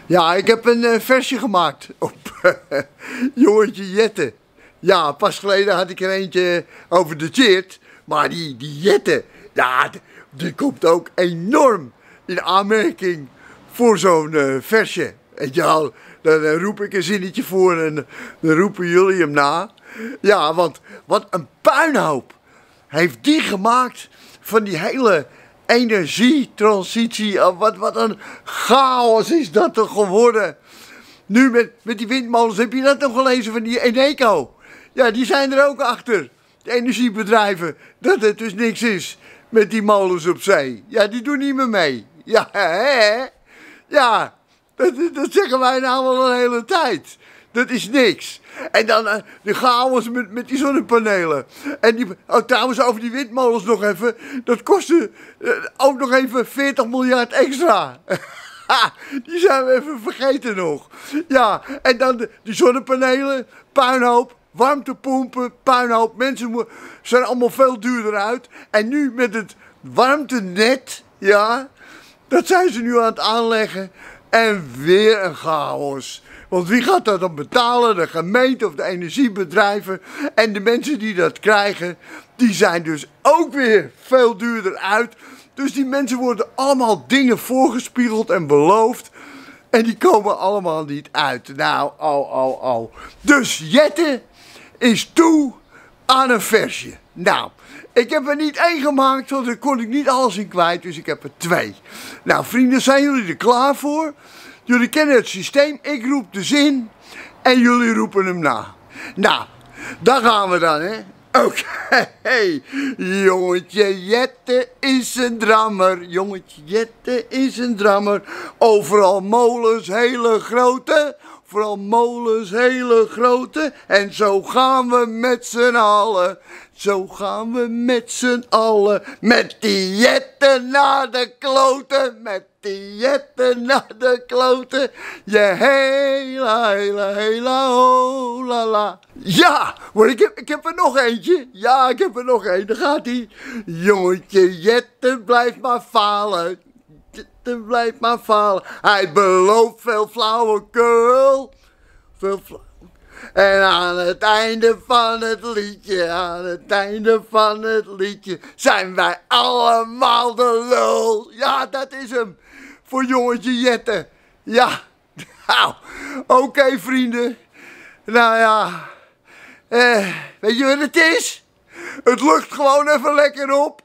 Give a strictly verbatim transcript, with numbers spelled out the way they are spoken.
Ja, ik heb een uh, versje gemaakt op uh, jongetje Jette. Ja, pas geleden had ik er eentje over de Tjeerd. Maar die, die Jette, ja, die komt ook enorm in aanmerking voor zo'n uh, versje. Weet je wel, dan uh, roep ik een zinnetje voor en uh, dan roepen jullie hem na. Ja, want wat een puinhoop heeft die gemaakt van die hele energietransitie. Wat, wat een chaos is dat toch geworden. Nu met, met die windmolens, heb je dat nog gelezen van die Eneco? Ja, die zijn er ook achter. De energiebedrijven, dat het dus niks is met die molens op zee. Ja, die doen niet meer mee. Ja, hè? Ja, dat, dat zeggen wij nou al een hele tijd. Dat is niks. En dan uh, de chaos met, met die zonnepanelen. En die, oh, trouwens over die windmolens nog even. Dat kostte uh, ook nog even veertig miljard extra. Die zijn we even vergeten nog. Ja, en dan de, die zonnepanelen, puinhoop, warmtepompen, puinhoop. Mensen zijn allemaal veel duurder uit. En nu met het warmtenet, ja, dat zijn ze nu aan het aanleggen. En weer een chaos. Want wie gaat dat dan betalen? De gemeente of de energiebedrijven. En de mensen die dat krijgen, die zijn dus ook weer veel duurder uit. Dus die mensen worden allemaal dingen voorgespiegeld en beloofd. En die komen allemaal niet uit. Nou, oh, oh, oh. Dus Jette is toe aan een versje. Nou, ik heb er niet één gemaakt, want daar kon ik niet alles in kwijt. Dus ik heb er twee. Nou, vrienden, zijn jullie er klaar voor? Jullie kennen het systeem. Ik roep de zin en jullie roepen hem na. Nou, daar gaan we dan, hè. Oké, okay. Jongetje Jette is een drammer. Jongetje Jette is een drammer. Overal molens, hele grote. Vooral molens, hele grote. En zo gaan we met z'n allen. Zo gaan we met z'n allen. Met die Jette naar de kloten. Met die Jette naar de kloten. Je hela, hela, hela, ho, la, la. Ja, maar ik heb, ik heb er nog eentje. Ja, ik heb er nog een. Daar gaat hij. Jongetje Jette blijft maar falen. Jette blijft maar falen. Hij belooft veel flauwekul. Veel flauwekul. En aan het einde van het liedje, aan het einde van het liedje, zijn wij allemaal de lul. Ja, dat is hem. Voor jongetje Jette. Ja. Nou, oké okay, vrienden. Nou ja. Eh, weet je wat het is? Het lucht gewoon even lekker op.